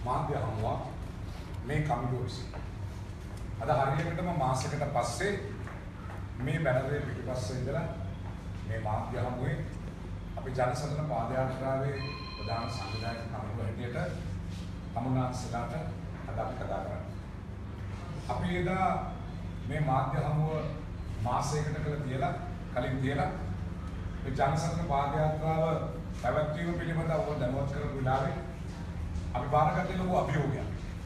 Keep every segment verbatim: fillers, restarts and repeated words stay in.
මාධ්‍ය හමුවක් මේ කමිටුව විසින්. අද හරියටම මාසයකට පස්සේ මේ බැනරේ පිටිපස්සේ ඉඳලා මේ මාධ්‍ය හමුවේ අපි ජනසටන පාදයාත්‍රාවේ ප්‍රධාන සංවිධායක කමිටුව හැටියට තමුන්නාන්සලාට අද අපි කතා කරන්නේ. අපි එදා මේ මාධ්‍ය හමුව මාසයකට කළ තියලා කලින් තියලා මේ ජනසටන පාදයාත්‍රාව පැවැත්වීම පිළිබඳව ඔබ දැනුවත් කරපු වෙලාවේ අපි බාරගත්තේ ලොකු අභියෝගයක්.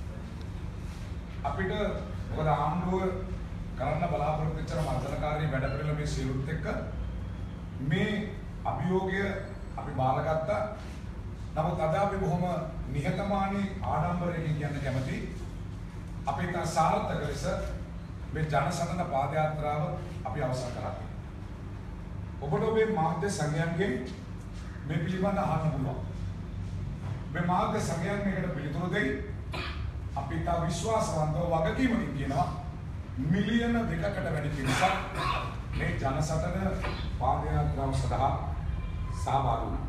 අපිට මොකද ආණ්ඩුව කරන්න බලාපොරොත්තු වෙච්ච මර්ධනකාරී වැඩ පිළිවෙල මේ සියලුත් එක්ක මේ අභියෝගය අපි බාරගත්තා. නමුත් අද අපි බොහොම නිහතමානී ආඩම්බරයෙන් කියන්න කැමති අපේ තා සාර්ථක ලෙස මේ ජනසටන පාදයාත්‍රාව අපි අවසන් කරා. ඔබට ඔබේ මාධ්‍ය සංගයන්ගෙන් මේ පිළිබඳව අහන්න පුළුවන්. මේ මාධ්‍ය සංගයන් මේකට පිළිතුරු දෙයි. අපි තා විශ්වාසවන්තව වගකීමකින් කියනවා මිලියන දෙකකට වැඩි පිරිසක් මේ ජනසටන පාදයාත්‍රාව සඳහා සහභාගී වුණා.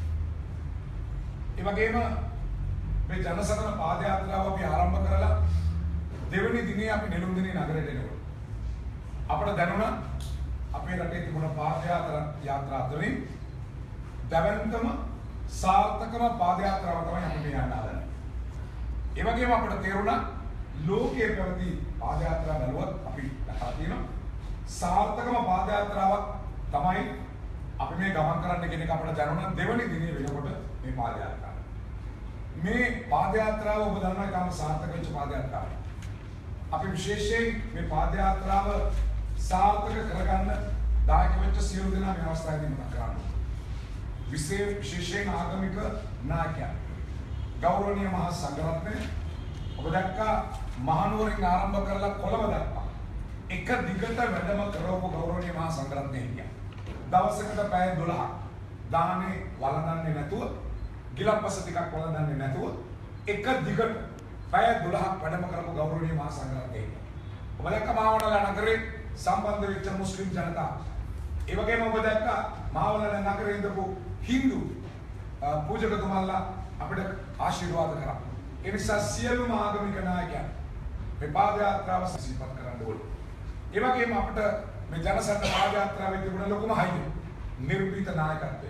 ඒ වගේම මේ ජනසටන පාදයාත්‍රාව අපි ආරම්භ කරලා දෙවැනි දිනේ අපි නෙළුම් දිනේ නගරයට එනකොට අපට දැනුණා අපේ රටේ තිබුණ පාදයාත්‍රා යාත්‍රා අතරින් දැවැන්තම සාර්ථකම පාදයාත්‍රාව තමයි අපි මේ යන්න හදන්නේ. ඒ වගේම අපට තේරුණා ලෝකයේ පැවති පාදයාත්‍රා බලවත් අපි දැකලා තියෙනවා. සාර්ථකම පාදයාත්‍රාවක් තමයි අපි මේ ගමන් කරන්න කියන එක අපට දැනුණා දෙවැනි දිනේ වෙනකොට මේ පාදයාත්‍රාව. මේ පාදයාත්‍රාව ඔබ දන්නවා ඉතාම සාර්ථක වෙච්ච පාදයාත්‍රාවක්. අපි විශේෂයෙන් මේ පාදයාත්‍රාව සාර්ථක කරගන්න දායක වෙච්ච සියලු දෙනා මේ අවස්ථාවේදී මතක් කරගන්න. විශේෂයෙන් ආගමික නායකයන් ගෞරවනීය මහා සංඝරත්නය ඔබ දැක්කා මහනුවරින් ආරම්භ කරලා කොළඹ දක්වා එක දිගට වැඩම කරවපු ගෞරවනීය මහා සංඝරත්නය හිටියා. දවසකට පැය දොළහක් දානේ වළඳන්නේ නැතුව ගිලම්පස ටිකක් වළඳන්නේ නැතුව එක දිගට පැය දොළහක් වැඩම කරපු ගෞරවනීය මහා සංඝරත්නය හිටියා. ඔබ දැක්කා මාවනලා නගරේ සම්බන්ධ වෙච්ච මුස්ලිම් ජනතාව. ඒ වගේම ඔබ දැක්කා මාවනලා නගරේ ඉඳපු හින්දු පූජකතුමාලා අපිට ආශිර්වාද කරා. ඒ නිසා සියලුම ආගමික නායකයන් මේ පාදයාත්‍රාව සිහිපත් කරන්න ඕනේ. ඒ වගේම අපිට මේ ජනසටන පාදයාත්‍රාවේ තිබුණ ලොකුම හයිය නිර්භීත නායකත්වය.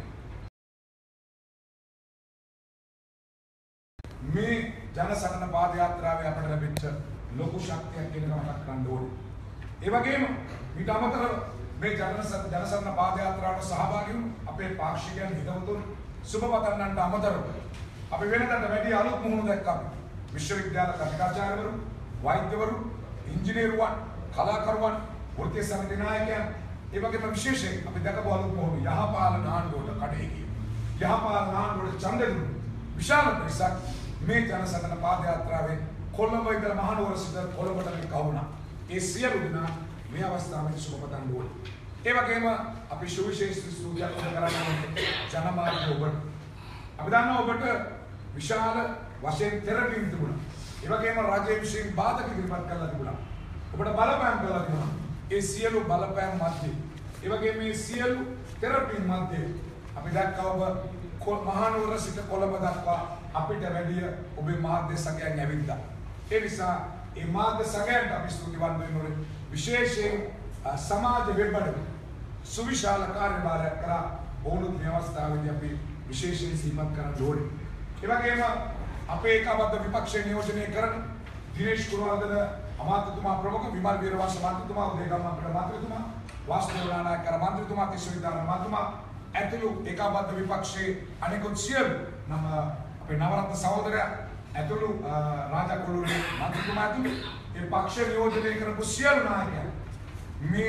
මේ ජනසටන පාදයාත්‍රාවේ අපිට ලැබිච්ච ලොකු ශක්තියක් කියන එක මතක් කරන්න ඕනේ. ඒ වගේම ඊට අමතරව මේ ජනසටන ජනසටන පාදයාත්‍රාවට සහභාගී වුණු අපේ පාක්ෂිකයන් හිතවතුන් සුබපතන්නන්ට අමතරව අපි වෙනකට වැඩි අලුත් මුහුණු දැක්කා. විශ්වවිද්‍යාල කතිකාචාර්යවරු, වෛද්‍යවරු, ඉංජිනේරුවන්, කලාකරුවන්, වෘත්තීය සමිති නායකයන්, ඒ වගේම විශේෂයෙන් අපි දැකපු අලුත් මුහුණු යහපාලන ආණ්ඩුවට කඩේ ගිය. යහපාලන ආණ්ඩුවට ඡන්ද දුන්නු. විශාල පිරිසක් මේ ජනසටන පාදයාත්‍රාවේ කොළඹ ඉඳලා මහනුවර සිට කොළඹට කවුණා. ඒ සියලු දෙනා මේ අවස්ථාවේ සුබපතන්න ඕනේ. ඒ වගේම අපි සුවිශේෂී ස්තුතියක් කරන්නේ ජනමාධ්‍ය ඔබට. අපි දන්නවා ඔබට විශාල වශයෙන් තෙරපීම් තිබුණා. ඒ වගේම රාජ්‍ය විශ්යෙන් බාධක ඉදිරිපත් කරලා තිබුණා. ඔබට බලපෑම් කරලා තිබුණා. ඒ සියලු බලපෑම් මැද්දේ ඒ වගේම මේ සියලු තෙරපීම් මැද්දේ අපි දැක්කා ඔබ මහනුවර සිට කොළඹ දක්වා අපිට වැඩි ඔබේ මාධ්‍ය සංගයන් ඇවිත්තා. ඒ නිසා මේ මාධ්‍ය සංගයන්ට අපි ස්තුතිවන්ත වෙන්න ඕනේ. විශේෂයෙන් සමාජ වෙබ්බඩ සුවිශාල කාර්යභාරයක් කරා ඔවුනුත් මේ අවස්ථාවේදී අපි විශේෂයෙන් සිහිපත් කරන්න ඕනේ. ඒ වගේම අපේ ඒකාබද්ධ විපක්ෂය නියෝජනය කරන දිනේෂ් කුරුවර්ධන අමාත්‍යතුමා ප්‍රමුඛ විමල් වීරවංශ මන්ත්‍රීතුමා උදේගම අපේ මන්ත්‍රීතුමා වාස්තුවලා නායක මන්ත්‍රීතුමා තිස්විදාන මන්ත්‍රීතුමා ඇතුළු ඒකාබද්ධ විපක්ෂයේ අනෙකුත් සියලු නම අපේ නවරත්න සහෝදරයා ඇතුළු රාජා කුළුනේ මන්ත්‍රීතුමා ඇතුළු ඒ පක්ෂ නියෝජනය කරපු සියලු නායකයන් මේ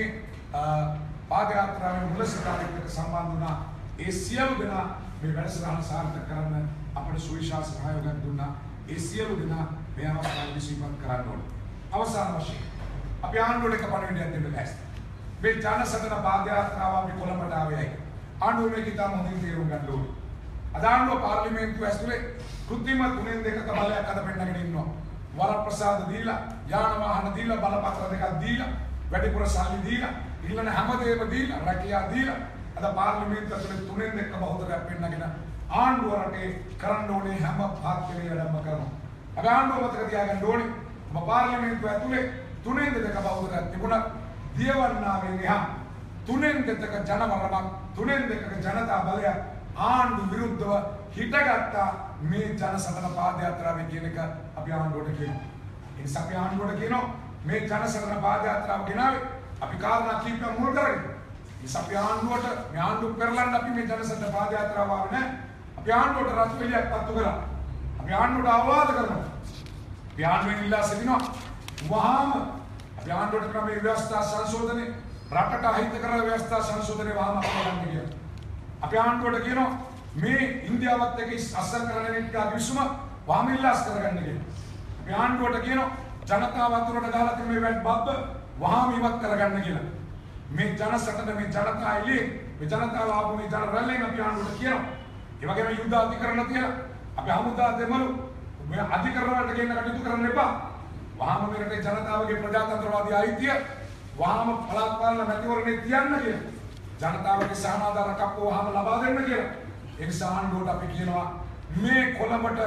පාදයාත්‍රාවේ මුල සිතාරිත් එක්ක සම්බන්ධ වුණා. ඒ සියලු දෙනා මේ වැඩසටහන සාර්ථක කරන්න අපට සුවිශාල සහයෝගයක් දුන්නා. ඒ සියලු දෙනා මේ අවස්ථාවේ සිහිපත් කරන්න ඕනේ. අවසාන වශයෙන් අපි ආණ්ඩුවට එක පණිවිඩයක් දෙන්න ලෑස්ති. මේ ජනසටන පාදයාත්‍රාව අපි කොළඹට ආවේයි. ආණ්ඩුව මේක ඉතාම හොඳින් තේරුම් ගන්න ඕනේ. අද ආණ්ඩුව පාර්ලිමේන්තුව ඇතුලේ කෘත්‍රිම තුනෙන් දෙකක බලයක් අද පෙන්නගෙන ඉන්නවා. වරප්‍රසාද දීලා, යාන වාහන දීලා, බලපත්‍ර දෙකක් දීලා, වැඩිපුර සල්ලි දීලා, ඊළඟ හැමදේම දීලා, රැකියාව දීලා අද පාර්ලිමේන්තුව ඇතුලේ තුනෙන් දෙකක බහුතරයක් පෙන්නගෙන ආණ්ඩුව රටේ කරන්න ඕනේ හැම පාර්ලිමේන්තුවේ වැඩම කරනවා. අපි ආණ්ඩුව මතක තියාගන්න ඕනේ. ඔබ පාර්ලිමේන්තුව ඇතුලේ තුනෙන් දෙක බෞද්ධයක් තිබුණා. දියවන්නාවෙන් එහා තුනෙන් දෙක ජනවරමක් තුනෙන් දෙක ජනතා බලයක් ආණ්ඩු විරුද්ධව හිටගත්තා මේ ජනසටන පාදයාත්‍රාවේ කියන එක අපි ආණ්ඩුවට කියනවා. ඒ නිසා අපි ආණ්ඩුවට කියනවා මේ ජනසටන පාදයාත්‍රාව ගෙනාවේ අපි කාරණා කීපයක් මුල් කරගෙන. ඒ නිසා අපි ආණ්ඩුවට මේ ආණ්ඩුව පෙරලන්න අපි මේ ජනසටන පාදයාත්‍රාව ආවේ නැහැ. අපි ආණ්ඩුවට රතු පිළියක් පත්තු කරා. අපි ආණ්ඩුවට අවවාද කරනවා. අපි ආණ්ඩුවෙන් ඉල්ලා සිටිනවා වහාම අපි ආණ්ඩුවට කරන මේ ව්‍යවස්ථා සංශෝධනයේ රටට අහිත කරන ව්‍යවස්ථා සංශෝධනයේ වහාම අපලන්න කියලා. අපි ආණ්ඩුවට කියනවා මේ ඉන්දියාවත් එක්ක අස්සර කරන එක විශ්වම වහාම ඉල්ලාස් කරගන්න කියලා. අපි ආණ්ඩුවට කියනවා ජනතාව අතුරට දාලා තියෙන මේ වැට් බබ්බ වහාම ඉවත් කරගන්න කියලා. මේ ජනසටන මේ ජනතා එළියේ මේ ජනතාව ආපු මේ ජන රැල්ලෙන් අපි ආණ්ඩුවට කියනවා. ඒ වගේම යුද්ධ අධිකරණ තියලා අපි හමුදා දෙමළු මේ අධිකරණ වලට ගෙන්න කටයුතු කරන්න එපා. වහාම මේ රටේ ජනතාවගේ ප්‍රජාතන්ත්‍රවාදී අයිතිය වහාම පළාත් පාලන මැතිවරණේ තියන්න කියලා. ජනතාවගේ සහනාධාරක අපෝ වහාම ලබා දෙන්න කියලා. ඒ නිසා ආණ්ඩුවට අපි කියනවා මේ කොළඹට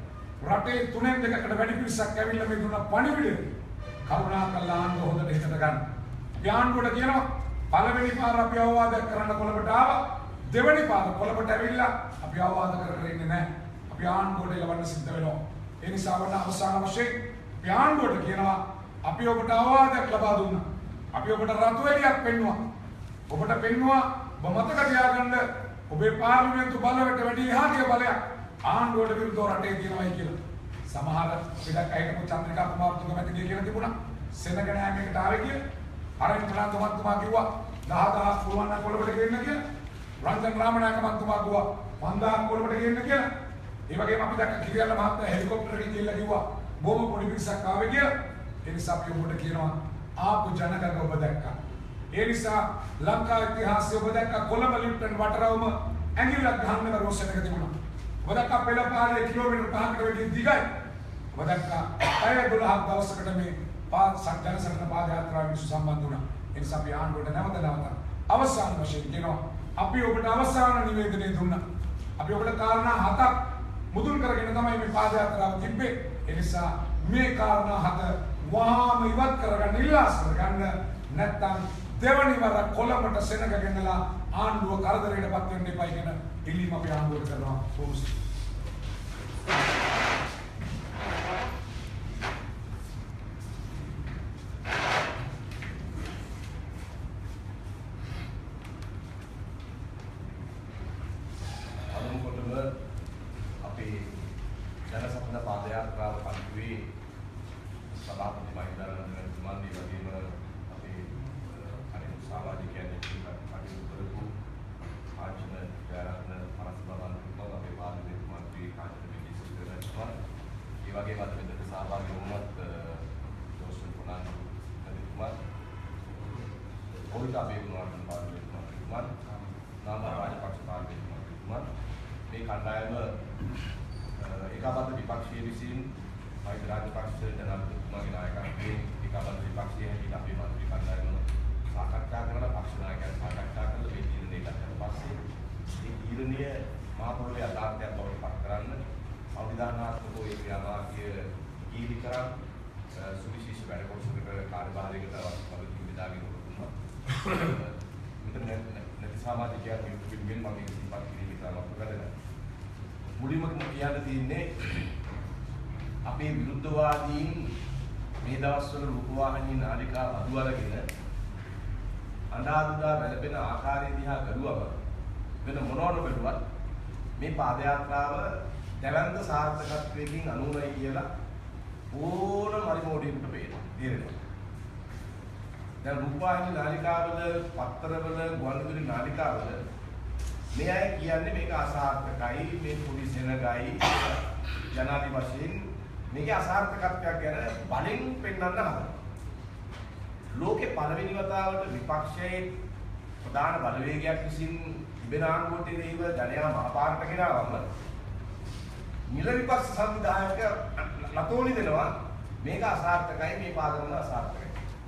රටේ තුනෙන් දෙකකට වැඩි පිරිසක් ඇවිල්ලා මේ දුන්න පණිවිඩය කරුණාකරලා ආණ්ඩුව හොඳට හිතට ගන්න. අපි ආණ්ඩුවට කියනවා පළවෙනි පාර අපි අවවාදයක් කරන්න කොළඹට ආවා. දෙවෙනි පාර කොළඹට ඇවිල්ලා අපි අවවාද කර කර ඉන්නේ නැහැ. අපි ආණ්ඩුවට ලබන්න සිද්ධ වෙනවා. ඒ නිසා වන අවසාන වශයෙන් අපි ආණ්ඩුවට කියනවා අපි ඔබට අවවාදයක් ලබා දුන්නා. අපි ඔබට රතු එළියක් පෙන්නුවා. ඔබට පෙන්නුවා ඔබ මතක තියාගන්න ඔබේ පාර්ලිමේන්තු බලවට වැඩි එහා ගිය බලයක් ආණ්ඩුවට විරුද්ධව රටේ තියෙනවායි කියලා. සමහර පිටක් අහිටපු චන්ද්‍රිකා කුමාරතුංග මැතිණිය කියලා තිබුණා. සෙනග නෑමකට ආවේ කියලා. අරන් ප්‍රනාන්දු මන්තුමා කිව්වා දහ දහස් පුළුවන් නම් කොළඹට ගෙන්න කියලා. රංජන් රාමනායක මන්තුමා කිව්වා පන්දාහක් කොළඹට ගෙන්න කියලා. ඒ වගේම අපි දැක්ක කිරියල්ල මහත්තයා හෙලිකොප්ටර් එකකින් ගිහලා කිව්වා බොහොම පොඩි පිරිසක් ආවේ කියලා. ඒ නිසා අපි ඔබට කියනවා ආපු ජනගහන ඔබ දැක්කා. ඒ නිසා ලංකා ඉතිහාසයේ ඔබ දැක්කා කොළඹ ලිප්ටන් වටරවම ඇඟිල්ලක් ගහන්න රෝසනක තිබුණා. ඔබ දැක්කා පෙළපාරේ කිලෝමීටර් පහකට වැඩි දිගයි. ඔබ දැක්කා අය දොළහක් දවසකට මේ පාත් සංජාන සටන පාදයාත්‍රාව විශ්ව සම්බන්ධ වුණා. ඒ නිසා අපි ආණ්ඩුවට නැවත නැවත අවසාන වශයෙන් කියනවා අපි ඔබට අවසාන නිවේදනය දුන්නා. අපි ඔබට කාරණා හතක් මුදුන් කරගෙන තමයි මේ පාදයාත්‍රාව තිබ්බේ. ඒ නිසා මේ කාරණා හත වහාම ඉවත් කරගන්න ඉල්ලාස් කරගන්න නැත්නම් දෙවනි වර කොළඹට සෙනග ගෙනලා ආණ්ඩුව කරදරයටපත් වෙන්න එපා කියන ඉල්ලීම අපි ආණ්ඩුවට කරනවා. පොහොසත් අපේ විරුද්ධවාදීන් මේ දවස්වල රූපවාහිනී නාලිකා අඩු අරගෙන අඬාදුදා වැළපෙන ආකාරය දිහා බැලුවම වෙන මොනවද බැලුවත් මේ පාදයාත්‍රාව දැවැන්ත සාර්ථකත්වයකින් අනුමයි කියලා ඕනම පරිමෝඩියෙකුට පේනවා. තේරෙනවා. දැන් රූපවාහිනී නාලිකාවල, පත්තරවල, ගුවන්විදුලි නාලිකාවල මේ අය කියන්නේ මේක අසාර්ථකයි, මේ පොඩි සෙනගයි ජනාධි වශයෙන් මේකේ අසාර්ථකත්වයක් ගැන බලෙන් පෙන්වන්න හදනවා. ලෝකේ පළවෙනි වතාවට විපක්ෂයේ ප්‍රධාන බලවේගයක් විසින් තිබෙන ආණ්ඩුවට එරෙහිව ජනයා මහපාරට ගෙනාවම නිල විපක්ෂ සංවිධායක ලතෝනි දෙනවා මේක අසාර්ථකයි, මේ පාදගමන අසාර්ථකයි.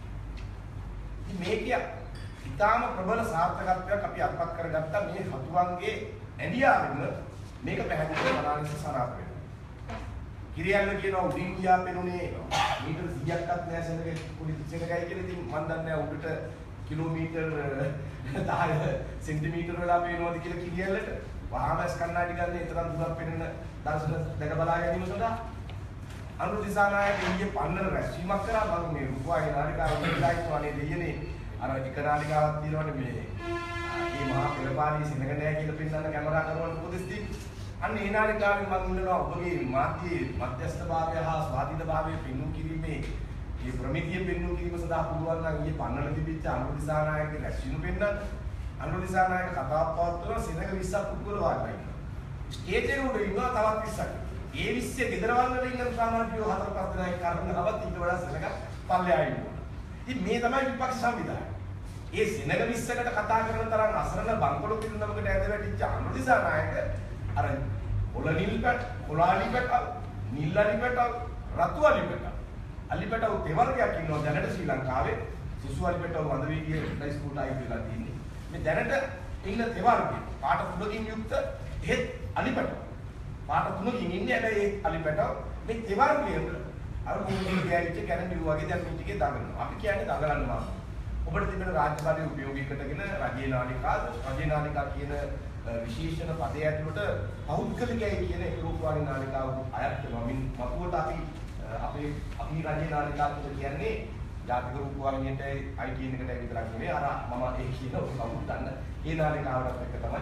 ඉතින් මේකේ ඉතාම ප්‍රබල සාර්ථකත්වයක් අපි අත්පත් කරගත්තා මේ හතුරුන්ගේ ඇඩියාවෙන්න මේක පැහැදිලිව මනාලෙස සනාථ වෙනවා. කිරියල්ල කියනවා උඩින් ගියා පෙනුනේ මීටර සීයක්වත් නෑ සෙනගේ පොඩි සෙනගයි කියලා ඉතින් මන් දන්නේ නැහැ උඩට කිලෝමීටර් දහය සෙන්ටිමීටර වෙලා පේනවද කියලා කිරියල්ලට වහාමස් කන්නාඩි ගන්න ඒ තරම් දුරක් පෙනෙන දර්ශන දැක බලා ගැනීම සඳහා අනුර දිසානායක ඊයේ පන්නර රැස්වීමක් කරා මම මේ රුපියල් නාලිකාව වෙලා ඉන්නවා නේ දෙයනේ අර එක නාලිකාවක් තියෙනවනේ මේ මේ මහා පෙරපාලී සෙනග නෑ කියලා පෙන්නන්න කැමරා කරවන්න උපදෙස් දෙන්නේ අන්න ඒ නාලිකාවෙන් මම ඉන්නවා ඔබගේ මාධ්‍යයේ මධ්‍යස්ථභාවය හා ස්වාධීනභාවය පෙන්වු කිරීමේ මේ ප්‍රමිතිය පෙන්වු කිරීම සඳහා පුළුවන් නම් ඊයේ පන්නල තිබිච්ච අනුර දිසානායකගේ රැස්වීම පෙන්නන්න අනුර දිසානායක කතාවක් පවත්වන සෙනග විස්සක් පුද්ගල වාඩිලා ඉන්නවා ස්ටේජ් එකේ උඩ ඉන්නවා තවත් විස්සක් ඒ විස්සේ ගෙදරවල් වල ඉන්න සාමාන්‍යයෝ හතර පහ දෙනෙක් කරනවත් ඊට වඩා සෙනග පල්ලෙහා ඉන්නවා ඉතින් මේ තමයි විපක්ෂ සංවිධානය ඒ සෙනග විස්සකට කතා කරන තරම් අසරණ බංකොලො පිළිඳමකට ඇද වැටිච්ච අනුර දිසානායක අර ඔල නිල්පැට, කොලාලිපැට, නිල්ලාලිපැට, රතුවලිපැට. අලිපැට දෙවර්ගයක් ඉන්නවා දැනට ශ්‍රී ලංකාවේ. සිසුවලිපැට වඳ වීදියේ ඩයිස්කෝට් ආයි කියලා තියෙන්නේ. මේ දැනට ඉන්න දෙවර්ගය. පාට තුනකින් යුක්ත එහෙත් අලිපැට. පාට තුනකින් ඉන්නේ හැබැයි ඒ අලිපැට මේ දෙවර්ගයේ අර මොන්නේ ගෑවිච්ච කැරණි වගේ දැන් මේ ටිකේ දඟලනවා. අපි කියන්නේ දඟලනවා. ඔබට තිබෙන රාජ්‍ය බලය උපයෝගී කරගෙන රජේ නාලිකා, රජේ නාලිකා කියන විශේෂණ පදයේ ඇතුළත පෞද්ගලිකයි කියන එක රූපවාහිනී නාලිකාව අයත් වෙනවා. මින් මතුවට අපි අපේ අපි රජේ නාලිකාව කියන්නේ ජාතික රූපවාහිනියට අයි කියන එකට විතරක් නෙවෙයි අර මම ඒ කියන කවුරුත් දන්න ඒ නාලිකාවට එක තමයි.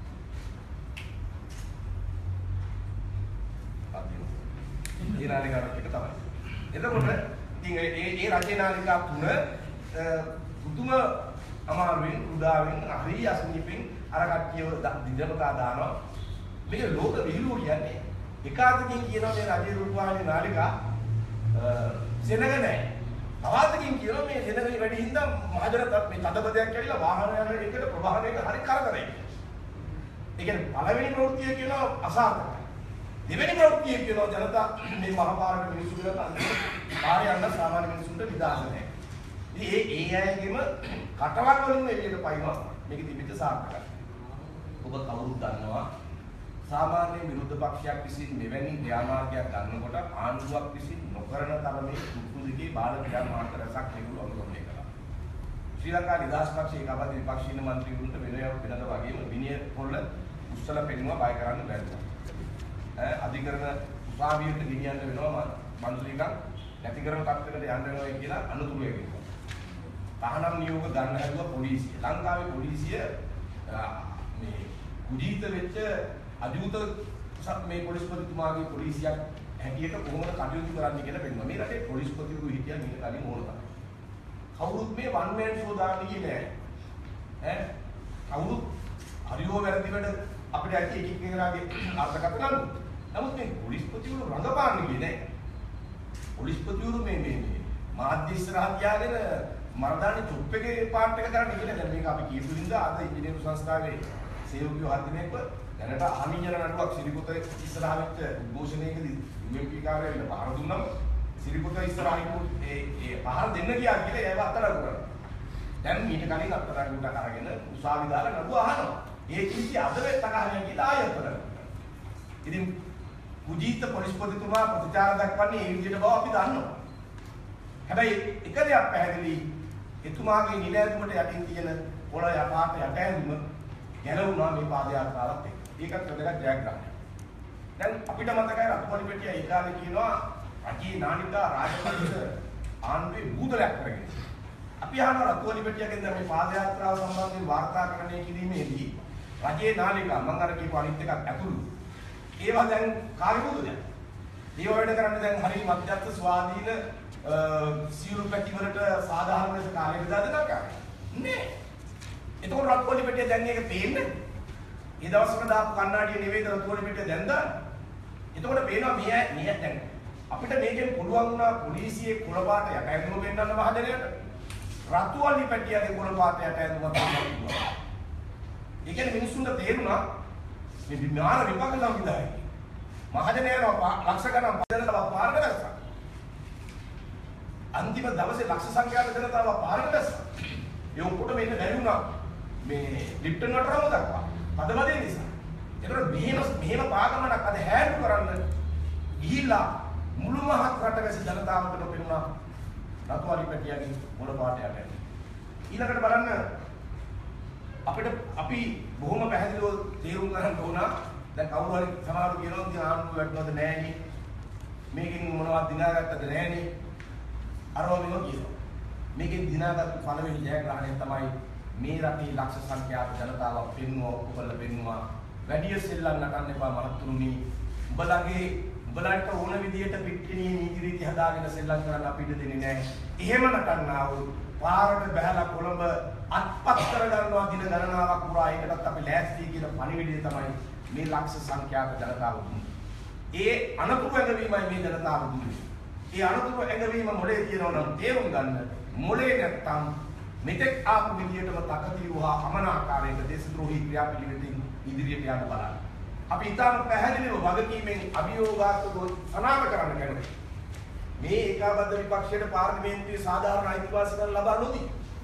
ඒ නාලිකාවට එක තමයි. එතකොට ඉතින් ඒ ඒ රජේ නාලිකා තුන පුදුම අමාරුවෙන් උදාවෙන් හරි අසනීපෙන් අර කට්ටියව දිදමතා දානවා මේක ලෝක විහිළුව කියන්නේ එකාතකින් කියනවා මේ රජේ රූපවාහිනී නාලිකා සෙනග නැහැ තවාතකින් කියනවා මේ සෙනගේ වැඩි හින්දා මහජනත මේ තදබදයක් කියලා වාහන යන එකට ප්‍රවාහනයක හරි කරදරයි ඒ කියන්නේ පළවෙනි ප්‍රවෘත්තිය කියනවා අසාර්ථකයි දෙවෙනි ප්‍රවෘත්තිය කියනවා ජනතා මේ මහපාරට මිනිස්සු කියලා පාරේ යන්න සාමාන්‍ය මිනිස්සුන්ට විදාස නැහැ ඉතින් ඒ ඒ අයගෙම කටවල් වලින් එළියට පයින්නවා මේක තිබිච්ච සාර්ථකයි ඔබ කවුරුත් දන්නවා සාමාන්‍ය විරුද්ධ පක්ෂයක් විසින් මෙවැනි ක්‍රියාමාර්ගයක් ගන්නකොට ආණ්ඩුවක් විසින් නොකරන තරමේ සුදුසුකේ බාල ක්‍රියාමාර්ග රසක් මේගොල්ලෝ අනුගමනය කළා. ශ්‍රී ලංකා නිදහස් පක්ෂයේ කවදාද විපක්ෂීය මන්ත්‍රීවරුන්ට වෙනයක් වෙනද වගේම විනය පොළ උස්සල පෙන්නුවා බය කරන්න බැහැ. ඈ අධිකරණ උසාවියට ගෙනියන්න වෙනවා මන්ත්‍රීකම් නැති කරන තත්ත්වයකට යන්න වෙනවා කියලා අනුතුරු වෙනවා. තහනම් නියෝග ගන්න හැදුවා පොලිසිය. ලංකාවේ පොලිසිය මේ කුජීත වෙච්ච අජූත මේ පොලිස්පතිතුමාගේ පොලිසියක් හැටියට කොහොමද කටයුතු කරන්නේ කියලා පෙන්වනවා. මේ රටේ පොලිස්පතිවරු හිටියා මීට කලින් ඕන තමයි. කවුරුත් මේ වන් මෑන් ෂෝ දාන්න ගියේ නෑ. ඈ කවුරුත් හරියෝ වැරදි වැඩ අපිට ඇති එක එක කෙනාගේ අර්ථකථන නමුත් නමුත් මේ පොලිස්පතිවරු රඟපාන්න ගියේ නෑ. පොලිස්පතිවරු මේ මේ මේ මාධ්‍ය ඉස්සරහ තියාගෙන මරදානි චොප් එකේ පාර්ට් එක කරන්න කියලා දැන් මේක අපි කියපු හින්දා අද ඉංජිනේරු සංස්ථාවේ සේවකයෝ හත් දෙනෙක්ව දැනට අහමියන නඩුවක් සිරිපොත ඉස්සරහ වෙච්ච උද්ඝෝෂණයකදී යු එම් පී කාර්යාලයට පහර දුන්නම සිරිපොත ඉස්සරහින් ඒ ඒ පහර දෙන්න ගියා කියලා ඒව අත්අඩංගු කරනවා. දැන් ඊට කලින් අත්අඩංගුවට අරගෙන උසාවි දාලා නඩුව අහනවා. ඒ කිසි අද වෙත් තකහරියක් කියලා ආයෙ අත්අඩංගු කරනවා. ඉතින් කුජීත පොලිස්පතිතුමා ප්‍රතිචාර දක්වන්නේ ඒ විදිහට බව අපි දන්නවා. හැබැයි එක දෙයක් පැහැදිලි එතුමාගේ නිලැඳුමට යටින් තියෙන පොළ යපාට යට ඇඳුම ගැලවුණා මේ පාදයාත්‍රාවත් එක්ක. ඒකත් වැදගත් ජයග්‍රහණයක්. දැන් අපිට මතකයි රත්පොලි පෙට්ටිය ඒ කාලේ කියනවා රජී නානිකා රාජපක්ෂ ආණ්ඩුවේ බූදලයක් කරගෙන. අපි අහනවා රත්පොලි පෙට්ටියකින් දැන් මේ පාදයාත්‍රාව සම්බන්ධයෙන් වාර්තාකරණය කිරීමේදී රජේ නානිකා මම අර කියපු අනිත් එකක් ඇතුළු. ඒවා දැන් කාගේ බූදලද? ඒව වැඩ කරන්නේ දැන් හරිය මධ්‍යස්ථ ස්වාධීන සියලු පැතිවලට සාධාරණ ලෙස කාලය බෙදා දෙනවා කියන්නේ නේ. එතකොට රත්පොලි පෙට්ටිය දැන් මේක පේන්නේ. ඒ දවස්වල දාපු කණ්ණාඩිය නෙවෙයි රත්පොලි පෙට්ටිය දැන් දාන්නේ. එතකොට පේනවා මේ මේ දැන් අපිට මේකෙන් පුළුවන් වුණා පොලිසියේ කුලපාට යට ඇඳුම වෙන්නන්න මහජනයට. රත්පොලි පෙට්ටියගේ කුලපාට යට ඇඳුම තමයි. ඒ කියන්නේ මිනිස්සුන්ට තේරුණා මේ විමාන විපක්ෂ සංවිධානය. මහජනයනවා ලක්ෂ ගණන් පදනකව පාරට දැස්සා. අන්තිම දවසේ ලක්ෂ සංඛ්‍යාත ජනතාව පාරට දැස්සා. ඒ ඔක්කොට මෙන්න බැරි වුණා මේ ලිප්ටන් වටරම දක්වා. පදවදේ නිසා. ඒතකොට මෙහෙම මෙහෙම පාගමනක් අද හැඩු කරන්න ගිහිල්ලා මුළු මහත් රටවැසි ජනතාවටම පෙනුණා රතු අලි පැටියගේ මොළ පාටයට. ඊළඟට බලන්න අපිට අපි බොහොම පැහැදිලිව තේරුම් ගන්න ඕන දැන් කවුරු හරි සමහරව කියනවා ඉතින් ආණ්ඩුව වැටුණාද නෑනේ මේකෙන් මොනවද දිනාගත්තද නෑනේ අරවම කියනවා මේකෙන් දිනාගත්තු පළවෙනි ජයග්‍රහණය තමයි මේ රටේ ලක්ෂ සංඛ්‍යාත ජනතාවක් පෙන්වුවා ඔප්පු කරලා පෙන්වුවා වැඩි සෙල්ලම් නටන්න එපා මහත්තුරුනි උඹලගේ උඹලන්ට ඕන විදියට පිටිනේ නීති රීති හදාගෙන සෙල්ලම් කරන්න අපිට දෙන්නේ නෑ එහෙම නටන්නා වූ පාරට බහැලා කොළඹ අත්පත් කර ගන්නවා දින ගණනාවක් පුරා ඒකටත් අපි ලෑස්ති කියන පණිවිඩය තමයි මේ ලක්ෂ සංඛ්‍යාත ජනතාව දුන්නේ. ඒ අනතුරු ඇඟවීමයි මේ ජනතාව දුන්නේ. ඒ අනතුරු ඇඟවීම මොලේ තියෙනවා නම් තේරුම් ගන්න මොලේ නැත්තම් මෙතෙක් ආපු විදියටම තකතිරු හා අමනාකාරයෙන් දේශද්‍රෝහී ක්‍රියාපිළිවෙලින් ඉදිරියට යන්න බලන්න. අපි ඊටම පැහැදිලිව වගකීමෙන් අභියෝගාත්මකව සනාථ කරන්න කැමතියි. මේ ඒකාබද්ධ විපක්ෂයට පාර්ලිමේන්තුවේ සාධාරණ අයිතිවාසිකම් ලබා නොදී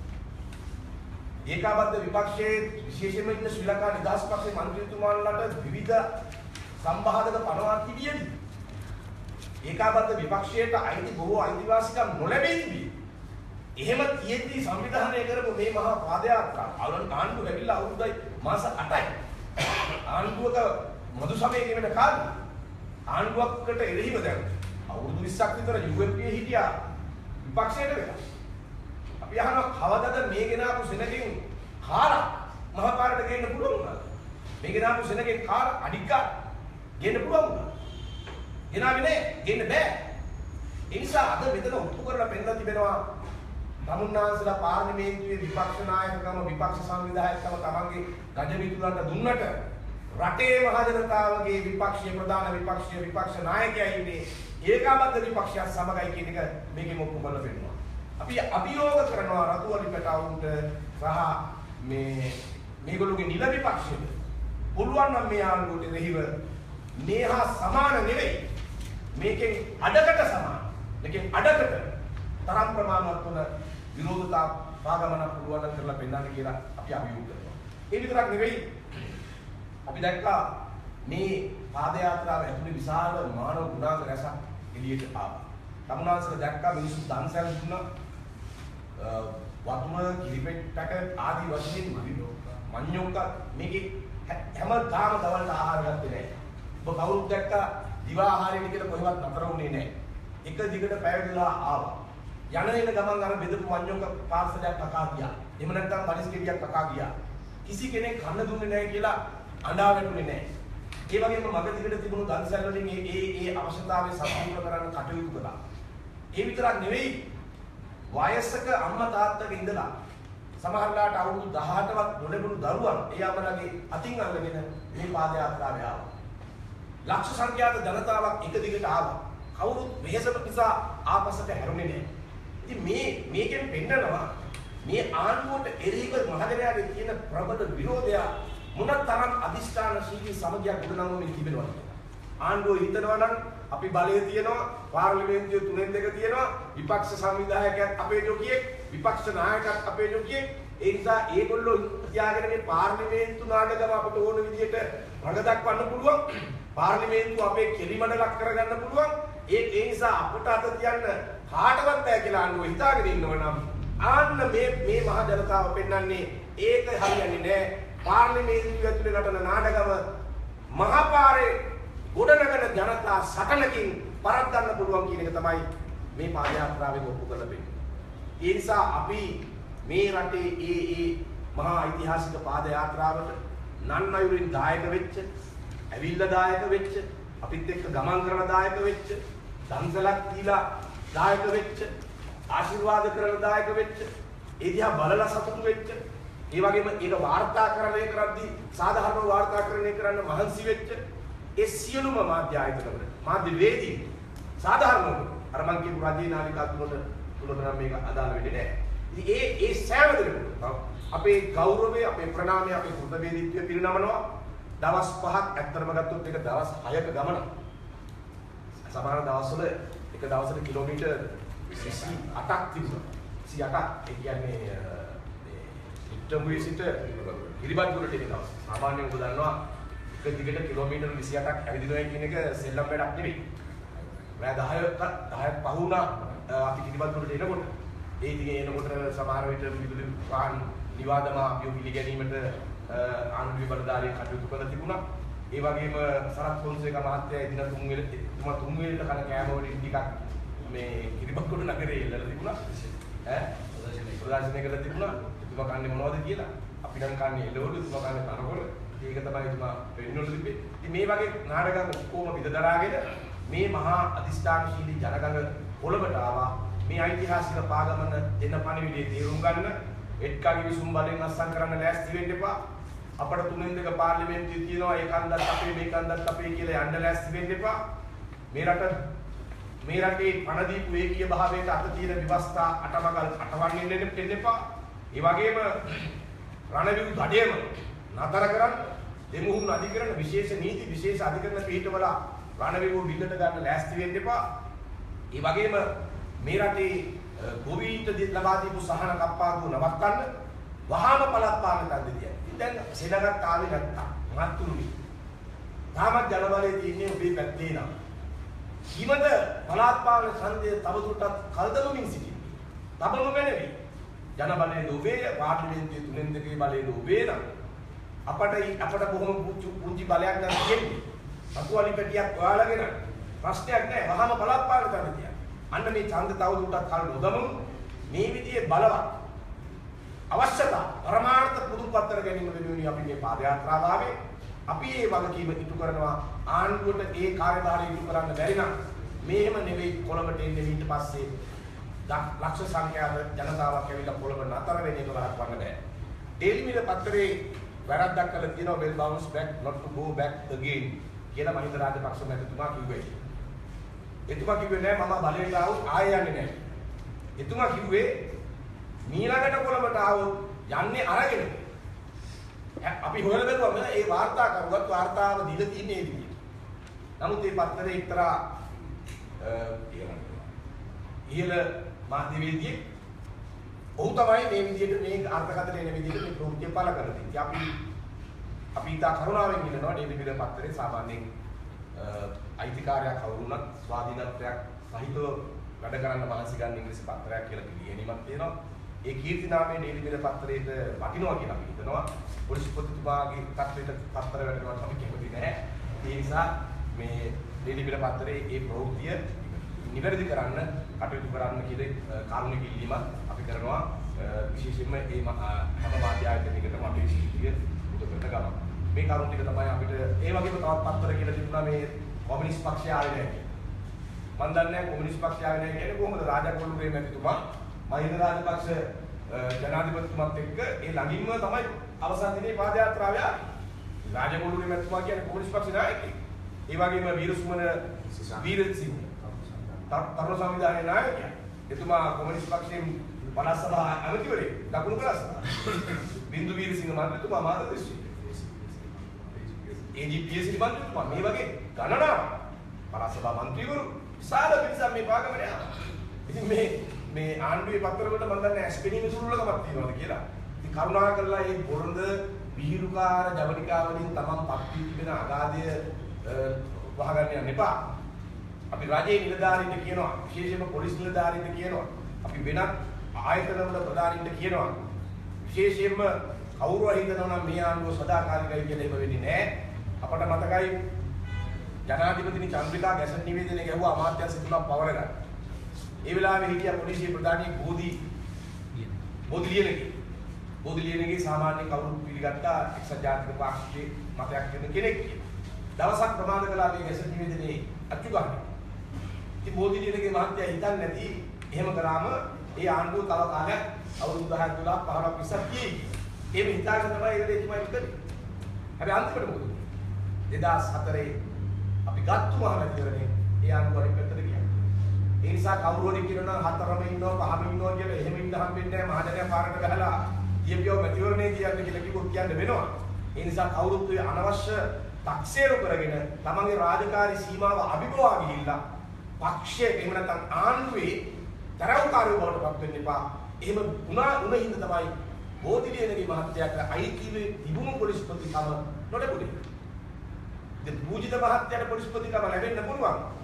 ඒකාබද්ධ විපක්ෂයේ විශේෂයෙන්ම ඉන්න ශ්‍රී ලංකා නිදහස් පක්ෂයේ මන්ත්‍රීතුමාලට විවිධ සම්බාධක පනවා තිබියදී ඒකාබද්ධ විපක්ෂයට අයිති බොහෝ අයිතිවාසිකම් නොලැබී තිබී. එහෙම තියෙද්දී සංවිධානය කරපු මේ මහා පාදයාත්‍රා අවුරුදු ආණ්ඩුව ලැබිලා අවුරුද්දයි මාස අටයි. ආණ්ඩුවක මధు සමයේ ගෙවෙන කාලේ ආණ්ඩුවකට එරෙහිව දැන් අවුරුදු විස්සක් විතර යූ එන් පී හිටියා විපක්ෂයට වෙලා. අපි අහනවා කවදද මේ ගෙනාපු සෙනගෙන් කාලා මහපාරට ගේන්න පුළුවන් වුණාද? මේ ගෙනාපු සෙනගෙන් කාලා අඩික්කා ගේන්න පුළුවන් වුණාද? ගෙනාවේ නෑ, ගේන්න බෑ. ඒ නිසා අද මෙතන ඔප්පු කරලා පෙන්නලා තිබෙනවා තමුන්නාන්සලා පාර්ලිමේන්තුවේ විපක්ෂ නායකකම විපක්ෂ සංවිධායකකම තමන්ගේ රජමිතුලන්ට දුන්නට රටේ මහ ජනතාවගේ විපක්ෂීය ප්‍රධාන විපක්ෂීය විපක්ෂ නායකයා ඉන්නේ ඒකාබද්ධ විපක්ෂය සමගයි කියන එක මේකෙන් ඔප්පු කරලා පෙන්නනවා. අපි අභියෝග කරනවා රතු අලි පැටවුන්ට සහ මේ මේගොල්ලෝගේ නිල විපක්ෂයට පුළුවන් නම් මේ ආණ්ඩුවට එරෙහිව මේහා සමාන නෙවෙයි මේකෙන් අඩකට සමාන මේකෙන් අඩකට තරම් ප්‍රමාණවත් වන විරෝධතා පාගමන පුළුවන් කරලා පෙන්නන්න කියලා අපි අභියෝග කරනවා. ඒ විතරක් නෙවෙයි අපි දැක්කා මේ පාදයාත්‍රාව ඇතුළේ විශාල මානව ගුණාංග රැසක් එළියට ආවා. තමුන්නාන්සලා දැක්කා මිනිස්සු දන්සැල් දුන්නා වතුර කිරිපෙට්ටක ආදී වශයෙන් මඤ්ඤොක්ක මේකේ හැමදාම දවල්ට ආහාර ගත්තේ නැහැ. ඔබ කවුරුත් දැක්කා දිවා ආහාරය කියලා කොහෙවත් නතර වුණේ නැහැ. එක දිගට පැය වෙලා ආවා. යන එන ගමන් අර බෙදපු මඤ්ඤොක්ක පාර්සලයක් කකා ගියා. එහෙම නැත්නම් බනිස් ගෙඩියක් කකා ගියා. කිසි කෙනෙක් කන්න දුන්නේ නැහැ කියලා අඬා වැටුනේ නැහැ. ඒ වගේම මග දිගට තිබුණු දන්සැල් වලින් ඒ ඒ ඒ අවශ්‍යතාවය සම්පූර්ණ කරන්න කටයුතු කළා. ඒ විතරක් නෙවෙයි වයසක අම්මා තාත්තගේ ඉඳලා සමහරලාට අවුරුදු දහඅටවත් නොලැබුණු දරුවන් ඒ අම්මලාගේ අතින් අල්ලගෙන මේ පාදයාත්‍රාවේ ආවා. ලක්ෂ සංඛ්‍යාත ජනතාවක් එක දිගට ආවා. කවුරුත් වෙහෙසට නිසා ආපස්සට හැරුණේ නැහැ. ඉතින් මේ මේකෙන් පෙන්නනවා මේ ආණ්ඩුවට එරෙහිව මහජනයාගේ තියෙන ප්‍රබල විරෝධය මොනතරම් අදිෂ්ඨානශීලී සමගියක් ගොඩනගමින් තිබෙනවද කියලා. ආණ්ඩුව හිතනවා නම් අපි බලය තියෙනවා, පාර්ලිමේන්තුවේ තුනෙන් දෙක තියෙනවා, විපක්ෂ සංවිධායකයන් අපේ ජොකියෙක්, විපක්ෂ නායකයන් අපේ ජොකියෙක්. ඒ නිසා ඒගොල්ලෝ තියාගෙන මේ පාර්ලිමේන්තු නාටකම අපට ඕන විදිහට රඟ දක්වන්න පුළුවන්. පාර්ලිමේන්තුව අපේ කෙලිමඩලක් කරගන්න පුළුවන්. ඒ ඒ නිසා අපට අත තියන්න කාටවත් බෑ කියලා ආණ්ඩුව හිතාගෙන ඉන්නවා නම් ආන්න මේ මේ මහ ජනතාව පෙන්වන්නේ ඒක හරියන්නේ නෑ. පාර්ලිමේන්තුව ඇතුලේ නටන නාටකම මහපාරේ ගොඩනගන ජනතා සටනකින් පරද්දන්න පුළුවන් කියන එක තමයි මේ පාදයාත්‍රාවෙන් ඔප්පු කරලා දෙන්නේ. ඒ නිසා අපි මේ රටේ ඒ ඒ මහා ඓතිහාසික පාදයාත්‍රාවට නන් අයුරින් දායක වෙච්ච, ඇවිල්ලා දායක වෙච්ච, අපිත් එක්ක ගමන් කරලා දායක වෙච්ච, දන්සලක් දීලා දායක වෙච්ච, ආශිර්වාද කරලා දායක වෙච්ච, ඒ දිහා බලලා සතුටු වෙච්ච, ඒ වගේම ඒක වාර්තාකරණය කරද්දී සාධාරණ වාර්තාකරණය කරන්න මහන්සි වෙච්ච ඒ සියලුම මාධ්‍ය ආයතනවල මාධ්‍ය වේදී සාධාරණව අර මං කියපු රජේ නාලිකා තුනට තුනට නම් මේක අදාළ වෙන්නේ නැහැ. ඉතින් ඒ ඒ සෑම දෙයක්ම අපේ ගෞරවය, අපේ ප්‍රණාමය, අපේ කෘතවේදීත්වය පිරිනමනවා. දවස් පහක් ඇත්තටම ගත්තොත් ඒක දවස් හයක ගමන. සමහර දවස්වල එක දවසට කිලෝමීටර් විසි අටක් තිබුණා. විසි අටක් ඒ කියන්නේ ඉක්තමුවේ සිට ඉරිබත්ගුරට එන දවස්. සාමාන්‍යයෙන් ඔබ දන්නවා එක දිගට කිලෝමීටර් විසි අටක් ඇවිදිනවා කියන එක සෙල්ලම් වැඩක් නෙවෙයි. රෑ දහයක දහයක් පහ වුණා අපි කිරිබත්වලට එනකොට. ඒ ඉතින් එනකොට සමහර විට විදුලි වාහන නිවාදම අපිව පිළිගැනීමට ආණ්ඩුවේ බලධාරීන් කටයුතු කරලා තිබුණා. ඒ වගේම සරත් පොන්සේක මහත්තයා එදින තුන් වෙල තුමා තුන් වෙලට කන කෑම වලින් ටිකක් මේ කිරිබත්වල නගරේ ඉල්ලලා තිබුණා. ඈ ප්‍රදර්ශනය කරලා තිබුණා. තුමා කන්නේ මොනවද කියලා. අපි නම් කන්නේ එළවලු, තුමා කන්නේ තනකොළ. ඒක තමයි තුමා වෙන්නොත් තිබ්බේ. ඉතින් මේ වගේ නාටකම් ඔක්කොම විදදරාගෙන මේ මහා අධිෂ්ඨානශීලී ජනගණ කොළඹට ආවා. මේ ඓතිහාසික පාගමන දෙන පණිවිඩය තේරුම් ගන්න. එක්කාගේ විසුම් බලෙන් අස්සම් කරන්න ලෑස්ති වෙන්න එපා. අපට තුනෙන් දෙක පාර්ලිමේන්තුවේ තියෙනවා ඒකන්දත් අපේ මේකන්දත් අපේ කියලා යන්න ලෑස්ති වෙන්න එපා. මේ රට මේ රටේ පණ දීපු ඒකීය භාවයට අත තියෙන විවස්ථා අටමගල් අටවන්නේ දෙන්න එපා. ඒ වගේම රණවිරු දඩේම නතර කරන්න දෙමුහුන් අධිකරණ විශේෂ නීති විශේෂ අධිකරණ පිටවල රණවිරු බිල්ලට ගන්න ලෑස්ති වෙන්න එපා. ඒ වගේම මේ රටේ ගොවීන්ට ලබා දීපු සහන කප්පාදු නවත්තන්න වහාම පළාත් පාලන තන්දිය. දැන් සෙනගත් ආවේ නැත්තම් මත්තුරුනි. තාමත් ජනබලයේ තියෙන්නේ ඔබේ පැත්තේ නම. ඊමද පළාත් පාලන ඡන්දය තවදුරටත් කල්දමමින් සිටින්නේ. තබනු මැනවි. ජනබලයේ ඔබේ පාර්ලිමේන්තුවේ තුනෙන් දෙකේ බලයේ ඔබේ නම් අපට අපට බොහොම පුංචි බලයක් ගන්න තියෙන්නේ. අකුවලි පැටියක් ඔයාලගෙන ප්‍රශ්නයක් නැහැ. වහාම පළාත් පාලන තන්දිය. අන්න මේ ඡන්ද තවදුරටත් කල් නොදමමු. මේ විදිහේ බලවත් අවශ්‍යතා පරමාර්ථ පුදුපත්තර ගැනීම වෙනුවෙන් අපි මේ පාදයාත්‍රාව ආවේ. අපි මේ වගකීම ඉටු කරනවා. ආණ්ඩුවට ඒ කාර්යභාරය ඉටු කරන්න බැරි නම් මේම නෙවෙයි කොළඹට එන්නේ ඊට පස්සේ ලක්ෂ සංඛ්‍යාත ජනතාවක් ඇවිල්ලා කොළඹ නතර වෙන එක වළක්වන්න බෑ. ඩේලි මිර පත්‍රයේ වැරද්දක් කළා තියෙනවා well bounce back not to go back again කියලා මහින්ද රාජපක්ෂ මැතිතුමා කිව්වේ. එතුමා කිව්වේ නෑ මම බලයට ආවොත් ආයෙ යන්නේ නෑ. එතුමා කිව්වේ මීළඟට කොළඹට ආවොත් යන්නේ අරගෙන. අපි හොයලා බලුවම ඒ වාර්තා කරුවත් වාර්තාව දීලා තියෙන්නේ ඒ විදිහට. නමුත් මේ පත්තරේ එක්තරා ඉහළ මාධ්‍යවේදියෙක් ඔහු තමයි මේ විදිහට මේ අර්ථකථන එන විදිහට මේ ප්‍රවෘත්ති පළ කරලා තියෙන්නේ. අපි අපි ඉතා කරුණාවෙන් ඉල්ලනවා මේ විදිහට පත්තරේ සාමාන්‍යයෙන් අයිතිකාරයක් කවුරුණත් ස්වාධීනත්වයක් සහිතව වැඩ කරන්න මහන්සි ගන්න ඉංග්‍රීසි පත්‍රයක් කියලා පිළිගැනීමක් තියෙනවා. ඒ කීර්තිනාමයේ ඩේලි මිර පත්‍රයට වටිනවා කියලා අපි හිතනවා. පොලිස්පතිතුමාගේ තත්ත්වයට පත්‍ර වැඩනවා අපි කැමති නැහැ. ඒ නිසා මේ ඩේලි මිර පත්‍රයේ ඒ ප්‍රවෘත්තිය නිවැරදි කරන්න කටයුතු කරන්න කියලා කාරුණික ඉල්ලීමක් අපි කරනවා. විශේෂයෙන්ම මේ හැම මාධ්‍ය ආයතනයකටම අපි සිටිය උදව් කරන ගමන්. මේ කරුණ ටික තමයි අපිට ඒ වගේම තවත් පත්‍ර කියලා තිබුණා මේ කොමියුනිස්ට් පක්ෂය ආවේ නැහැ. මම දන්නේ කොමියුනිස්ට් පක්ෂය ආවේ නැහැ කියන්නේ කොහොමද රාජකෝළුවේ මැතිතුමා මහින්ද රාජපක්ෂ ජනාධිපතිතුමාත් එක්ක ඒ ළඟින්ම තමයි අවසන් දිනේ පාදයාත්‍රාව ආවේ. රාජකෝළුවේ මැතිතුමා කියන්නේ කොමියුනිස්ට් පක්ෂ නායකයෙක්. ඒ වගේම වීරසුමන වීරසිංහ තරුණ සංවිධානයේ නායකයා. එතුමා කොමියුනිස්ට් පක්ෂයෙන් පළාත් සභා ඇමතිවරයෙක් දකුණු පළාත් සභාව. බින්දු වීරසිංහ මන්ත්‍රීතුමා මාතෘශ්‍රී ඒ ජී පී එස් නිබන්ධතුමා මේ වගේ ගණනාවක් පළාත් සභා මන්ත්‍රීවරු විශාල පිරිසක් මේ පාගමන යනවා. ඉතින් මේ මේ ආණ්ඩුවේ පත්තරවලට මම දන්නේ ඇස්පෙනීමේ සුළුලකමක් තියෙනවද කියලා. ඉතින් කරුණා කරලා මේ බොරඳ විහිළුකාර ජවනිකා වලින් තමන් පත් වී තිබෙන අගාධය වහගන්න යන්න එපා. අපි රජයේ නිලධාරීන්ට කියනවා, විශේෂයෙන්ම පොලිස් නිලධාරීන්ට කියනවා, අපි වෙනත් ආයතනවල ප්‍රධානීන්ට කියනවා, විශේෂයෙන්ම කවුරු හරි හිතනවා නම් මේ ආණ්ඩුව සදාකාලිකයි කියලා එහෙම වෙන්නේ නැහැ. අපට මතකයි ජනාධිපතිනි චන්ද්‍රිකා ගැසට් නිවේදනය ගැහුවා අමාත්‍යාංශ තුනක් පවර ගන්න. ඒ වෙලාවේ හිටියා පොලිසිය ප්‍රධානී බෝධි බෝධි ලියනගේ. බෝධි ලියනගේ සාමාන්‍ය කවුරුත් පිළිගත්තා එක්සත් ජාතික පාර්ශ්වයේ මතයක් දෙන කෙනෙක් කියලා. දවසක් ප්‍රමාද කළා මේ ගැසට් නිවේදනයේ අච්චු ගන්න. ඉතින් බෝධි ලියනගේ මහත්තයා හිතන්නේ නැති එහෙම කරාම ඒ ආණ්ඩුව තව කාලයක් අවුරුදු දහයක් දොළහක් පහළොවක් විස්සක් කියේ. එහෙම හිතාගෙන තමයි ඒක දෙකමයි කරේ. හැබැයි අන්තිමට මොකද? දෙදාස් හතරේ අපි ගත්තු මහමැතිවරණේ ඒ ආණ්ඩුව අනිත් පැත්තට ගියා. ඒ නිසා කවුරු හරි කියනවා හතරම ඉන්නවා පහම ඉන්නවා කියලා එහෙම ඉන්න හම්බෙන්නේ නැහැ. මහජනයා පාරට ගහලා ඊයපියව මැතිවරණේ කියන්නේ කියලා කිව්වොත් කියන්න වෙනවා. ඒ නිසා කවුරුත් ඔය අනවශ්‍ය තක්සේරු කරගෙන තමන්ගේ රාජකාරී සීමාව අභිබවා ගිහිල්ලා පක්ෂයේ එහෙම නැත්නම් ආණ්ඩුවේ තරවකාරයෝ බවට පත් වෙන්න එපා. එහෙම උනා උන හින්දා තමයි බෝධිලියනගේ මහත්තයාට අයිතිවේ තිබුණු පොලිස්පතිකම නොලැබුණේ. දැන් පූජිත මහත්තයාට පොලිස්පතිකම ලැබෙන්න පුළුවන්.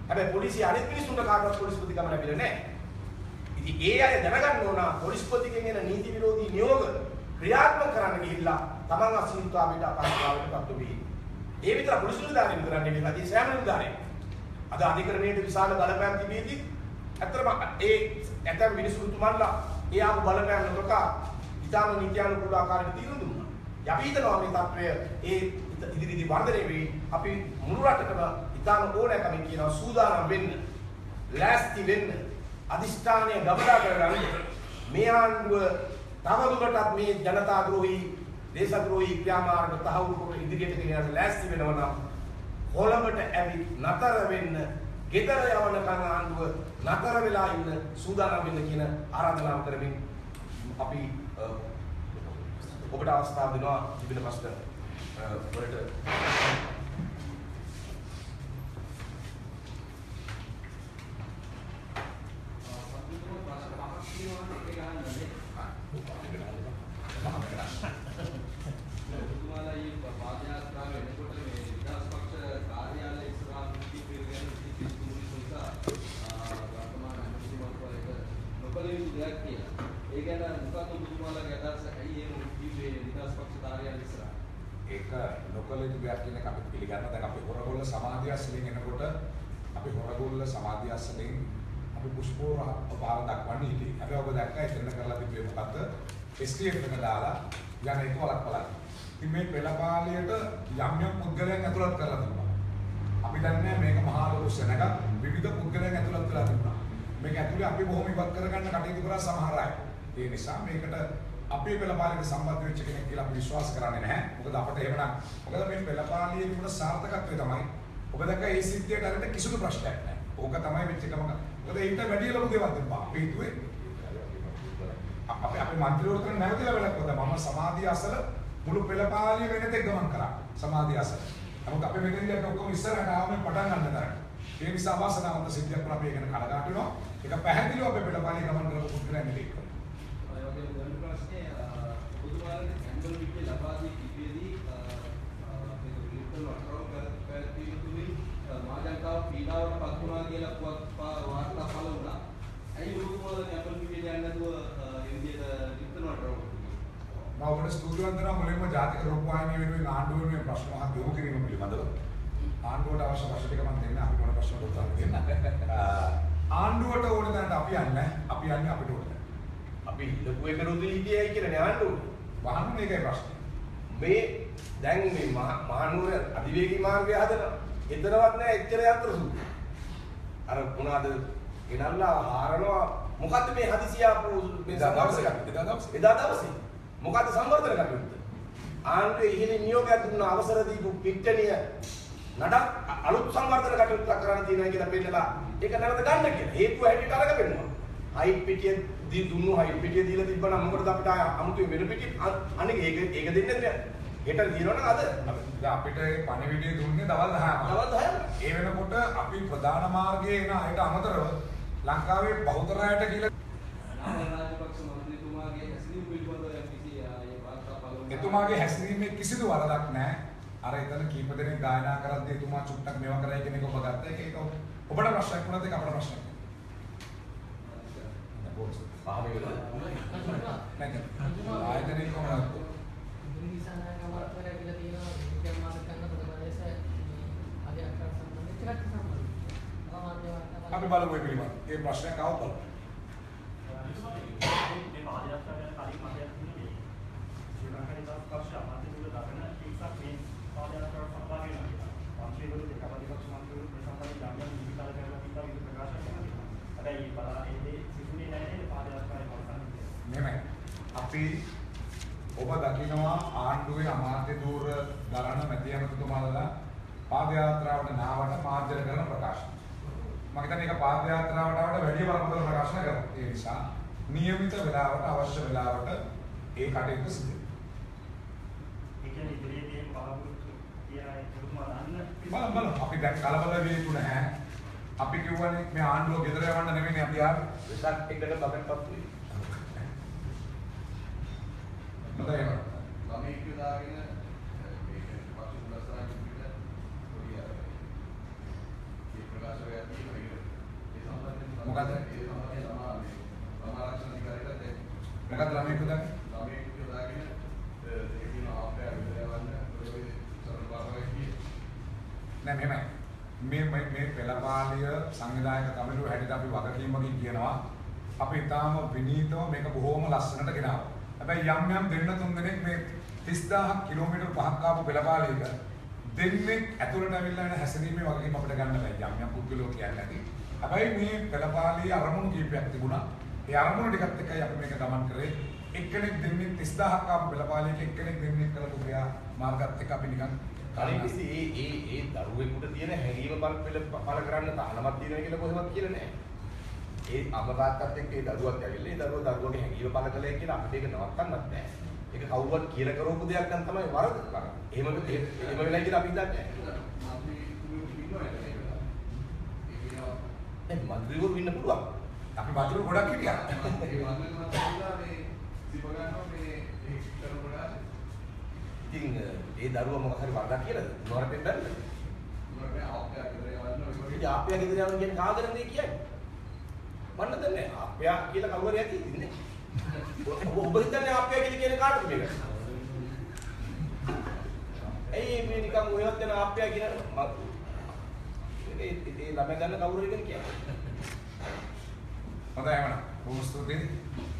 හැබැයි පොලිසිය අනිත් මිනිස්සුන්ට කාටවත් පොලිස්පති ගම ලැබිලා නැහැ. ඉතින් ඒ අය දැනගන්න ඕන පොලිස්පතිගෙන් එන නීති විරෝධී නියෝග ක්‍රියාත්මක කරන්න ගිහිල්ලා තමන් අසීමිතතාවයට අපහසුතාවයට පත් වෙයි. ඒ විතර පොලිස් නිලධාරීන් කරන්නේ නෙමෙයි රජයේ සෑම නිලධාරීන්. අද අධිකරණයේ විශාල බලපෑම් තිබෙද්දී ඇත්තටම ඒ ඇතම් මිනිසුතුමන්ලා ඒ ආපු බලපෑම් නොකා ඉතාම නීත්‍යානුකූල ආකාරයට තීරණ දුන්නා. අපි හිතනවා මේ තත්ත්වය ඒ ඉදිරිදී වර්ධනය වෙයි. අපි මුළු රටකම ඉතාම ඕනෑකමින් කියනවා සූදානම් වෙන්න, ලෑස්ති වෙන්න, අධිෂ්ඨානය ගබඩා කරගන්න. මේ ආණ්ඩුව තවදුරටත් මේ ජනතාද්‍රෝහී, දේශද්‍රෝහී ක්‍රියාමාර්ග තහවුරු කොට ඉදිරියට ගෙන යන්න ලෑස්ති වෙනවා නම් කොළඹට ඇවිත් නතර වෙන්න, ගෙදර යවනකන් ආණ්ඩුව නතර වෙලා ඉන්න සූදානම් වෙන්න කියන ආරාධනාව කරමින් අපි ඔබට අවස්ථාව දෙනවා තිබෙන ප්‍රශ්න වලට. ඒක නොකල යුතු දෙයක් කියන එක අපි පිළිගන්නවා. දැන් අපි හොරගොල්ල සමාධියස්සලින් එනකොට අපි හොරගොල්ල සමාධියස්සලින් අපි පුෂ්පෝර පාර දක්වන්නේ ඉතින්. හැබැයි ඔබ දැක්කා එතන කරලා තිබ්බේ මොකද්ද? එස් ටී එෆ් එක දාලා යන එක වලක් බලන්න. ඉතින් මේ පෙළපාලියට යම් යම් පුද්ගලයන් ඇතුළත් කරලා තිබුණා. අපි දන්නේ මේක මහා ලොකු සෙනඟ විවිධ පුද්ගලයන් ඇතුළත් කරලා තිබුණා. මේක ඇතුලේ අපි බොහොම ඉවත් කරගන්න කටයුතු කරා සමහර අය. ඒ නිසා මේකට අපේ පෙළපාලියට සම්බන්ධ වෙච්ච කෙනෙක් කියලා අපි විශ්වාස කරන්නේ නැහැ. මොකද අපිට එහෙමනම් මොකද මේ පෙළපාලියේ තිබුණ සාර්ථකත්වය තමයි ඔබ දැක්ක ඒ සිද්ධියට අරගෙන කිසිදු ප්‍රශ්නයක් නැහැ. ඕක තමයි වෙච්ච එකම. මොකද ඊට වැඩි ලොකු දේවල් තිබ්බා. අපි හිතුවේ අපි අපේ මන්ත්‍රීවරු කරන නැවතිලා වෙලක් වද මම සමාධිය අසල මුළු පෙළපාලිය වෙන තෙක් ගමන් කරා. සමාධිය අසල. නමුත් අපේ මෙතනදී අපි ඔක්කොම ඉස්සරහට ආවම පටන් ගන්න තරම්. ඒ නිසා වාසනාවන්ත සිද්ධියක් වුණා. අපි ඒක කනගාටු වෙනවා. ඒක පැහැදිලිව අපේ පෙළපාලිය ගමන් කරපු පුද්ගලයන් නෙවෙයි. මම ස්තුතිවන්ත වෙනවා මුලින්ම ජාතික රූපවාහිනිය වෙනුවෙන් ආණ්ඩුව වෙනුවෙන් ප්‍රශ්න අහන්න යොමු කිරීම පිළිබඳව. ආණ්ඩුවට අවශ්‍ය ප්‍රශ්න ටික මම දෙන්න අපිට ඕන ප්‍රශ්න උත්තර දෙන්න. ආණ්ඩුවට ඕන දැනට අපි යන්නේ අපි යන්නේ අපිට ඕන. අපි ලොකු එක රුධිරීතියයි කියන්නේ ආණ්ඩුව. වහන්න මේකයි ප්‍රශ්නේ. මේ දැන් මේ මහනුවර අධිවේගී මාර්ගය හදනවා. එතරම්වත් නෑ එච්චර යන්ත්‍ර සුදු. අර මොනවාද ගෙනල්ලා හාරනවා මොකද්ද මේ හදිසිය ආපු මේ දවසේ එදා දවසේ එදා දවසේ මොකද්ද සංවර්ධන කටයුත්ත? ආණ්ඩුවේ ඉහළින් නියෝගයක් දුන්න අවසර දීපු පිට්ටනිය නඩක් අලුත් සංවර්ධන කටයුත්තක් කරන්න තියෙනවා කියලා පෙන්නලා ඒක නැවත ගන්න කියලා. හේතුව හැටියට අරගෙන පෙන්නවා. හයිට් පිටිය දී දුන්නු හයිට් පිටිය දීලා තිබ්බනම් මොකටද අපිට අමුතුවේ වෙන පිටිය අනික ඒක ඒක දෙන්නේ නැහැ. හෙට දිනවනම් අද අපිට පණිවිඩය දුන්නේ දවල් දහයම. දවල් දහයම. ඒ වෙනකොට අපි ප්‍රධාන මාර්ගයේ එන අයට අමතරව ලංකාවේ බහුතරයට කියලා එතුමාගේ හැසිරීමේ කිසිදු වරදක් නැහැ. අර එතන කීප දෙනෙක් ගායනා කරද්දී එතුමා චුට්ටක් මේවා කරයි කියන එක ඔබ ගත්ත එක ඒක ඔබට ප්‍රශ්නයක් වුණාද ඒක අපට ප්‍රශ්නයක්. පාමේ වෙලා නැහැ. ආයතනයේ කොහොමද? අපි බලමු මේ පිළිබඳව. ඒ ප්‍රශ්නයක් ආවොත් බලමු. මේ පාදයාත්‍රා ගැන කලින් මතයක් තිබුණේ. ශ්‍රී ලංකාවේ දාස්කර්ෂ අමාත්‍යවරු දාගෙන ඒකක් මේ පාදයාත්‍රාවට සහභාගී වෙනවා. මන්ත්‍රීවරු දෙකපදිපක්ෂ මන්ත්‍රීවරු ප්‍රසන්නයි ළඟ නිවිතල කරලා තිබ්බා විවිධ ප්‍රකාශ කරනවා. හැබැයි බලා ඒ දේ සිදුනේ නැහැ නේද පාදයාත්‍රාවේ අවසානයේ. නෙමෙයි. අපි ඔබ දකිනවා ආණ්ඩුවේ අමාත්‍ය ධූර දරන මැති ඇමතිතුමාලා පාදයාත්‍රාවට නාවට මාර්ජන කරන ප්‍රකාශන. මම හිතන්නේ ඒක පාදයාත්‍රාවට ආවට වැඩි බරපතල ප්‍රකාශන කරනවා. ඒ නිසා નિયમિત වෙලාවට අවශ්‍ය වෙලාවට ඒ කටයුතු සිදු වෙනවා. ඒ කියන්නේ ඉදිරියේදී පහවුරු කියලා ඒකම දාන්න බලමු බලමු අපි දැන් කලබල වෙන්නේ නැහැ. අපි කියවනේ මේ ආණ්ඩුව ගෙදර යවන්න නෙමෙයි අපි ආවේ. විසක් එකට බකට්පත් වෙයි. හොඳයි. මම ඒක දාගෙන මේක පස්සේ උලස්සනා කිව්විද පොඩි අර මේ ප්‍රකාශය මොකද? ඒ තමයි සමානයි. සමාරක්ෂණ අධිකාරියටත් ඒක. මොකද ළමයි පුදාගේ? ළමයි පුදාගෙන ඒ කියන ආප්පය විතරවන්න ඔය සරල භාෂාවෙන් කියන්නේ. නෑ මෙහෙමයි. මේ මේ මේ පෙළපාලිය සංවිධායක කමිටුව හැටියට අපි වගකීමකින් කියනවා අපි ඊටාම විනීතව මේක බොහොම ලස්සනට ගෙනාවා. හැබැයි යම් යම් දෙන්න තුන් දෙනෙක් මේ තිස් දාහක් කිලෝමීටර් පහක් ආපු පෙළපාලියක දෙන්නේ ඇතුළට ඇවිල්ලා යන හැසිරීමේ වගකීම අපිට ගන්න බෑ. යම් යම් පුද්ගලයෝ කියන්නේ නැති. හැබැයි මේ පෙළපාලියේ අරමුණු කීපයක් තිබුණා. ඒ අරමුණු ටිකත් එක්කයි අපි මේක ගමන් කරේ. එක්කෙනෙක් දෙන්නේ තිස් දාහක් ආපු පෙළපාලියක එක්කෙනෙක් දෙන්නේ කරපු ක්‍රියා මාර්ගات එක්ක අපි නිකන් කලින්isi ඒ ඒ ඒ දරුවෙකුට තියෙන හැඟීම බල පෙළ පළ කරන්න තාලමක් තියෙනවා කියලා කොහෙවත් කියලා නැහැ. ඒ අමතාත්තත් එක්ක ඒ දරුවත් ඇවිල්ලා ඒ දරුවා දරුවගේ හැඟීම පළ කළේ කියලා අපිට ඒක නවත්තන්නත් බෑ. ඒක කවුරුවත් කියලා කරවපු දෙයක් නම් තමයි වරද කරන්නේ. එහෙම එහෙම වෙලයි කියලා අපි හිතන්නේ නැහැ. ඒ මන්ත්‍රීවරු ඉන්න පුළුවන්. අපි මන්ත්‍රීවරු ගොඩක් හිටියා. ඒ මන්ත්‍රීවරු තමයි මේ සිප ගන්නවා මේ ඒ කරන කොට. ඉතින් ඒ දරුවා මොකක් හරි වරදක් කියලාද? මොනවද බැලුවද? මොනවද ආප්පය ඉදර යවන්න ඔය ඉතින් ආප්පය ඉදර යවන්න කියන්නේ කාගෙන්ද කියන්නේ? මන්න දන්නේ ආප්පය කියලා කවුරු හරි ඇති ඉන්නේ. ඔබ හිතන්නේ ආප්පය කියලා කියන්නේ කාටද මේක? ඇයි මේ නිකන් ඔයවත් යන ආප්පය කියන ඒ ඒ ළමයි ගන්න කවුරු හරි කියන්නේ? හොඳයි එහෙනම්. බොහොම ස්තුතියි.